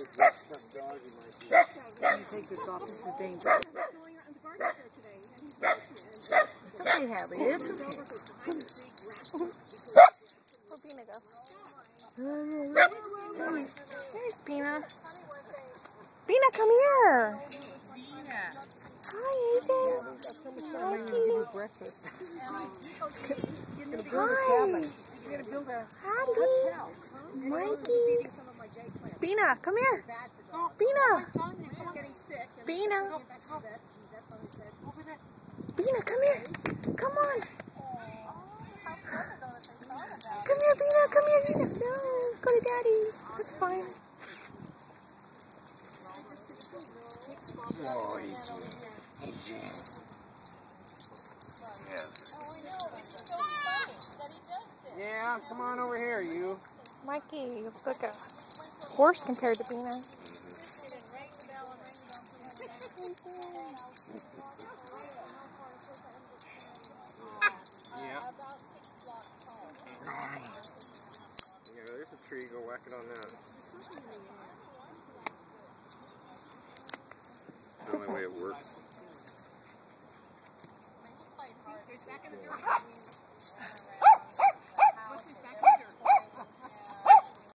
Take this off. This is dangerous. It's okay, Hadley. It's okay. Where'd Bina go? There's Bina. Bina, come here. Hi, Hazen. I'm going to give you breakfast. Hadley. Mikey. Bina, come here. Bina. Bina. Bina, come here. Come on. Come here, Bina. Come here. No, go to Daddy. That's fine. Oh, Hazen. Yeah, come on over here, you. Mikey, you look like a horse compared to Bina. Yeah. Yeah, there's a tree. Go whack it on that. It's the only way it works.